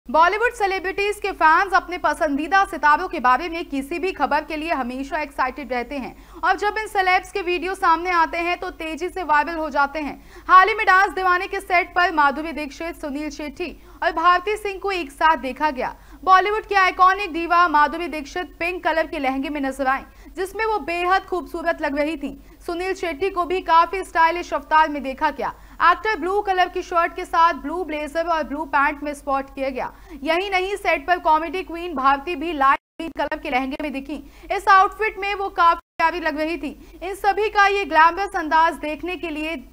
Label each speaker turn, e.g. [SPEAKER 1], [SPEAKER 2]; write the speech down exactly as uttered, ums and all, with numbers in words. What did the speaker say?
[SPEAKER 1] Bollywood celebrities के fans अपने पसंदीदा सितारों के बारे में किसी भी खबर के लिए हमेशा एक्साइटेड रहते हैं और जब इन सेलेब्स के वीडियो सामने आते हैं तो तेजी से वायरल हो जाते हैं। हाल ही में डांस दीवाने के सेट पर माधुरी दीक्षित, सुनील शेट्टी और भारती सिंह को एक साथ देखा गया। बॉलीवुड की आइकॉनिक दीवा माधुरी दीक्षित पिंक कलर के लहंगे में नजर आई, जिसमें वो बेहद खूबसूरत लग रही थी। सुनील शेट्टी को भी काफी स्टाइलिश अवतार में देखा गया। एक्टर ब्लू कलर की शर्ट के साथ ब्लू ब्लेजर और ब्लू पैंट में स्पॉट किया गया। यही नहीं, सेट पर कॉमेडी क्वीन भारती भी लाइट ग्रीन कलर के लहंगे में दिखी। इस आउटफिट में वो काफी प्यारी लग रही थी। इन सभी का ये ग्लैमरस अंदाज देखने के लिए